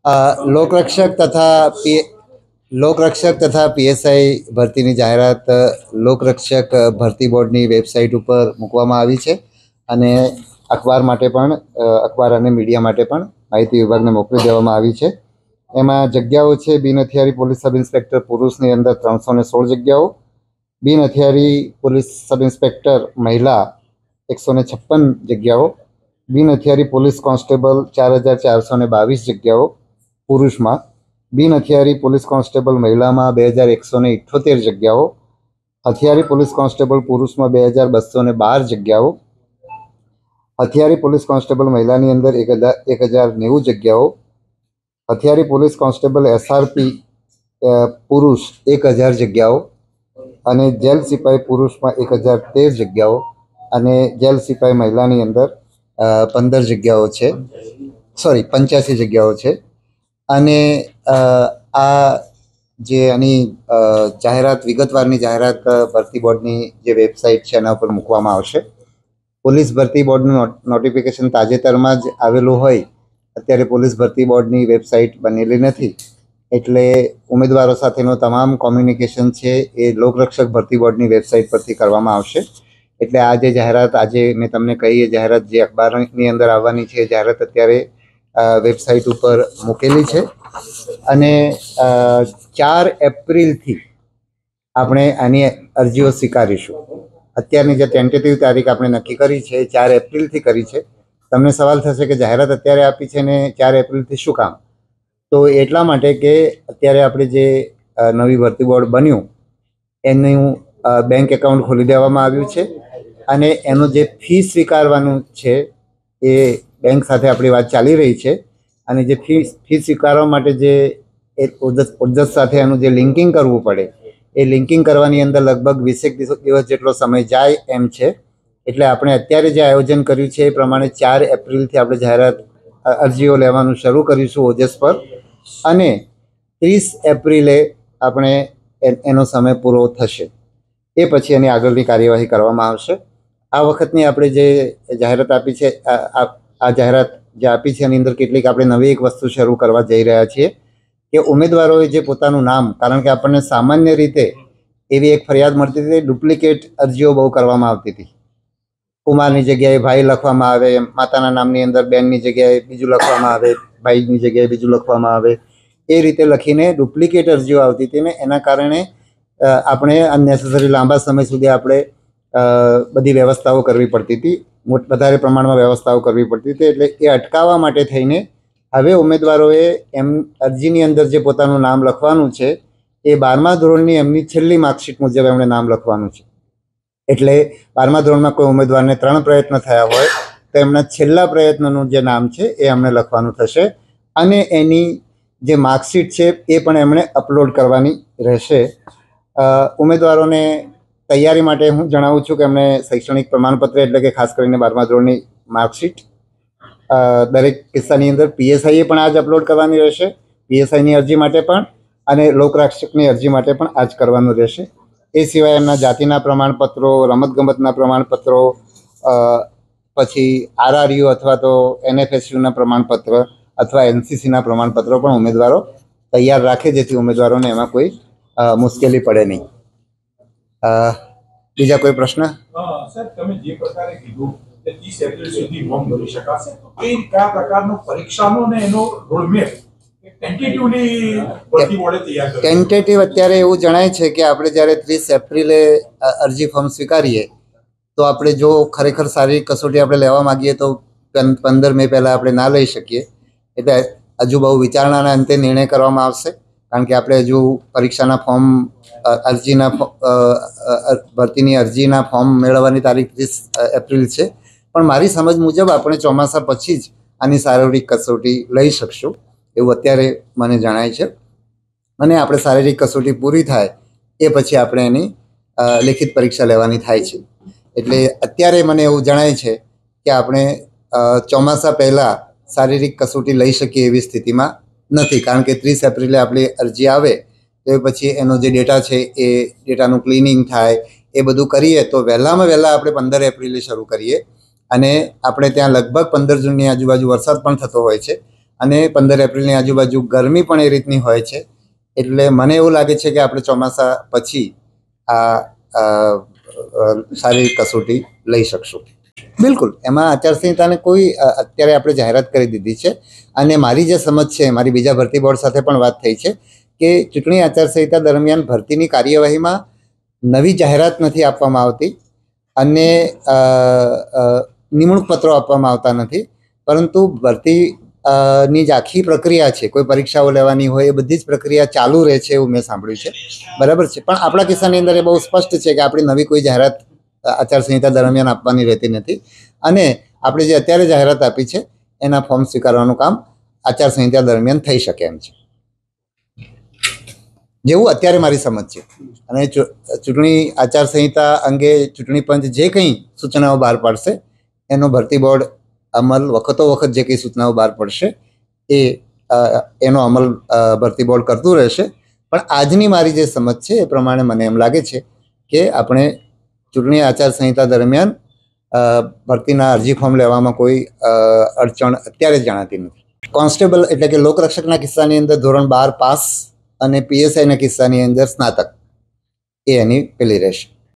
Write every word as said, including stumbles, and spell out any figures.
લોકરક્ષક તથા પી લોકરક્ષક તથા પીએસઆઈ ભરતીની જાહેરાત લોકરક્ષક ભરતી બોર્ડની વેબસાઇટ ઉપર મૂકવામાં આવી છે અને અખબાર માટે પણ અખબાર અને મીડિયા માટે પણ માહિતી વિભાગને મોકલી દેવામાં આવી છે. એમાં જગ્યાઓ છે બિન હથિયારી પોલીસ સબ ઇન્સ્પેક્ટર પુરુષની અંદર ત્રણસો ને સોળ જગ્યાઓ, બિન હથિયારી પોલીસ સબ ઇન્સ્પેક્ટર મહિલા એકસો ને છપ્પન જગ્યાઓ, બિન હથિયારી પોલીસ કોન્સ્ટેબલ ચાર હજાર ચારસો ને બાવીસ જગ્યાઓ પુરુષમાં, બિન હથિયારી પોલીસ કોન્સ્ટેબલ મહિલામાં બે હજાર એકસો ને ઇઠ્ઠોતેર જગ્યાઓ, હથિયારી પોલીસ કોન્સ્ટેબલ પુરુષમાં બે હજાર બસો ને બાર જગ્યાઓ, હથિયારી પોલીસ કોન્સ્ટેબલ મહિલાની અંદર એક હજાર એક હજાર નેવું જગ્યાઓ, હથિયારી પોલીસ કોન્સ્ટેબલ એસઆરપી પુરુષ એક હજાર જગ્યાઓ અને જેલ સિપાઈ પુરુષમાં એક હજાર તેર જગ્યાઓ અને જેલ સિપાઈ મહિલાની અંદર પંદર જગ્યાઓ છે, સોરી પંચ્યાસી જગ્યાઓ છે. અને આ જે આની જાહેરાત વિગતવારની જાહેરાત ભરતી બોર્ડની જે વેબસાઇટ છે એના ઉપર મૂકવામાં આવશે. પોલીસ ભરતી બોર્ડનું નોટિફિકેશન તાજેતરમાં જ આવેલું હોય, અત્યારે પોલીસ ભરતી બોર્ડની વેબસાઇટ બનેલી નથી, એટલે ઉમેદવારો સાથેનો તમામ કોમ્યુનિકેશન છે એ લોકરક્ષક ભરતી બોર્ડની વેબસાઇટ પરથી કરવામાં આવશે. એટલે આ જે જાહેરાત આજે મેં તમને કહી, એ જાહેરાત જે અખબારની અંદર આવવાની છે એ જાહેરાત અત્યારે વેબસાઇટ ઉપર મૂકેલી છે અને ચાર એપ્રિલથી આપણે આની અરજીઓ સ્વીકારીશું. અત્યારની જે ટેન્ટેટિવ તારીખ આપણે નક્કી કરી છે એ ચાર એપ્રિલથી કરી છે. તમને સવાલ થશે કે જાહેરાત અત્યારે આપી છે ને ચાર એપ્રિલથી શું કામ? તો એટલા માટે કે અત્યારે આપણે જે નવી ભરતી બોર્ડ બન્યું એનું બેંક એકાઉન્ટ ખોલી દેવામાં આવ્યું છે અને એનું જે ફી સ્વીકારવાનું છે એ બેંક સાથે આપણી વાત ચાલી રહી છે અને જે ફી ફી સ્વીકારવા માટે જે એક ઉદ્દેશ સાથે એનું જે લિંકિંગ કરવું પડે એ લિંકિંગ કરવાની અંદર લગભગ વીસેક દિવસ જેટલો સમય જાય એમ છે. એટલે આપણે અત્યારે જે આયોજન કર્યું છે એ પ્રમાણે ચાર એપ્રિલથી આપણે જાહેરાત અરજીઓ લેવાનું શરૂ કરીશું ઓજસ પર અને ત્રીસ એપ્રિલે આપણે એનો સમય પૂરો થશે. એ પછી એની આગળની કાર્યવાહી કરવામાં આવશે. આ વખતની આપણે જે જાહેરાત આપી છે, આ જાહેરાત જે આપી છે એની અંદર કેટલીક આપણે નવી એક વસ્તુ શરૂ કરવા જઈ રહ્યા છીએ કે ઉમેદવારોએ જે પોતાનું નામ, કારણ કે આપણને સામાન્ય રીતે એવી એક ફરિયાદ મળતી હતી, ડુપ્લિકેટ અરજીઓ બહુ કરવામાં આવતી હતી. કુમારની જગ્યાએ ભાઈ લખવામાં આવે, માતાના નામની અંદર બેનની જગ્યાએ બીજું લખવામાં આવે, ભાઈની જગ્યાએ બીજું લખવામાં આવે, એ રીતે લખીને ડુપ્લિકેટ અરજીઓ આવતી હતી ને એના કારણે આપણે અનનેસેસરી લાંબા સમય સુધી આપણે બધી વ્યવસ્થાઓ કરવી પડતી હતી, મોટ વધારે પ્રમાણમાં વ્યવસ્થાઓ કરવી પડતી હતી. એટલે એ અટકાવવા માટે થઈને હવે ઉમેદવારોએ એમ અરજીની અંદર જે પોતાનું નામ લખવાનું છે એ બારમા ધોરણની એમની છેલ્લી માર્કશીટ મુજબ એમણે નામ લખવાનું છે. એટલે બારમા ધોરણમાં કોઈ ઉમેદવારને ત્રણ પ્રયત્ન થયા હોય તો એમના છેલ્લા પ્રયત્નનું જે નામ છે એ એમણે લખવાનું થશે અને એની જે માર્કશીટ છે એ પણ એમણે અપલોડ કરવાની રહેશે. ઉમેદવારોને તૈયારી માટે હું જણાવું છું કે એમણે શૈક્ષણિક પ્રમાણપત્ર એટલે કે ખાસ કરીને બારમા ધોરણની માર્કશીટ દરેક કિસ્સાની અંદર પીએસઆઈએ પણ આ જ અપલોડ કરવાની રહેશે, પીએસઆઈની અરજી માટે પણ અને લોકરક્ષકની અરજી માટે પણ આ જ કરવાનું રહેશે. એ સિવાય એમના જાતિના પ્રમાણપત્રો, રમતગમતના પ્રમાણપત્રો, પછી આરઆરયુ અથવા તો એનએફએસયુના પ્રમાણપત્ર અથવા એનસીસીના પ્રમાણપત્રો પણ ઉમેદવારો તૈયાર રાખે, જેથી ઉમેદવારોને એમાં કોઈ મુશ્કેલી પડે નહીં. બીજા કોઈ પ્રશ્ન? સર, તમે જે પ્રકારે કીધું કે ત્રીસ એપ્રિલ સુધી ફોર્મ ભરી શકાશે, તો એ કયા પ્રકારનો પરીક્ષાનો ને એનો રોડમેપ ટેન્ટેટિવ અત્યારે એવું જણાય છે કે આપણે જ્યારે ત્રીસ એપ્રિલે અરજી ફોર્મ સ્વીકારીએ તો આપણે જો ખરેખર સારી કસોટી આપણે લેવા માગીએ તો પંદર મે પહેલાં આપણે ના લઈ શકીએ. એટલે હજુ બહુ વિચારણાના અંતે નિર્ણય કરવામાં આવશે, કારણ કે આપણે હજુ પરીક્ષાના ફોર્મ અરજીના ભરતીની અરજીના ફોર્મ મેળવવાની તારીખ ત્રીસ એપ્રિલ છે. પણ મારી સમજ મુજબ આપણે ચોમાસા પછી જ આની શારીરિક કસોટી લઈ શકશું એવું અત્યારે મને જણાય છે અને આપણે શારીરિક કસોટી પૂરી થાય એ પછી આપણે એની લેખિત પરીક્ષા લેવાની થાય છે. એટલે અત્યારે મને એવું જણાય છે કે આપણે ચોમાસા પહેલાં શારીરિક કસોટી લઈ શકીએ એવી સ્થિતિમાં નથી, કારણ કે ત્રીસ એપ્રિલે આપણી અરજી આવે તો પછી એનો જે ડેટા છે એ ડેટાનું ક્લિનિંગ થાય, એ બધું કરીએ તો વહેલામાં વહેલા આપણે પંદર એપ્રિલે શરૂ કરીએ અને આપણે ત્યાં લગભગ પંદર જૂનની આજુબાજુ વરસાદ પણ થતો હોય છે અને પંદર એપ્રિલની આજુબાજુ ગરમી પણ એ રીતની હોય છે. એટલે મને એવું લાગે છે કે આપણે ચોમાસા પછી આ શારીરિક કસોટી લઈ શકશું. બિલકુલ, એમાં આચારસંહિતાને કોઈ અત્યારે આપણે જાહેરાત કરી દીધી છે. અને મારી જે સમજ છે, મારી બીજા ભરતી બોર્ડ સાથે પણ વાત થઈ છે કે ચૂંટણી આચારસંહિતા દરમિયાન ભરતીની કાર્યવાહીમાં નવી જાહેરાત નથી આપવામાં આવતી અને નિમણૂક પત્રો આપવામાં આવતા નથી, પરંતુ ભરતી ની જે આખી પ્રક્રિયા છે, કોઈ પરીક્ષાઓ લેવાની હોય, એ બધી જ પ્રક્રિયા ચાલુ રહે છે એવું મેં સાંભળ્યું છે. બરાબર છે. પણ આપણા કિસ્સાની અંદર એ બહુ સ્પષ્ટ છે કે આપણી નવી કોઈ જાહેરાત આચારસંહિતા દરમિયાન આપવાની રહેતી નથી અને આપણે જે અત્યારે જાહેરાત આપી છે એના ફોર્મ સ્વીકારવાનું કામ આચારસંહિતા દરમિયાન થઈ શકે એમ છે, જેવું અત્યારે મારી સમજ છે. અને ચૂંટણી આચારસંહિતા અંગે ચૂંટણી પંચ જે કંઈ સૂચનાઓ બહાર પાડશે એનો ભરતી બોર્ડ અમલ વખતો વખત જે કંઈ સૂચનાઓ બહાર પડશે એ એનો અમલ ભરતી બોર્ડ કરતું રહેશે. પણ આજની મારી જે સમજ છે એ પ્રમાણે મને એમ લાગે છે કે આપણે ચૂંટણી આચારસંહિતા દરમિયાન ભરતીના અરજી ફોર્મ લેવામાં કોઈ અડચણ અત્યારે જ જણાતી નથી. કોન્સ્ટેબલ એટલે કે લોકરક્ષકના કિસ્સાની અંદર ધોરણ બાર પાસ અને પીએસઆઈના કિસ્સાની અંદર સ્નાતક એ એની પેલી રહેશે.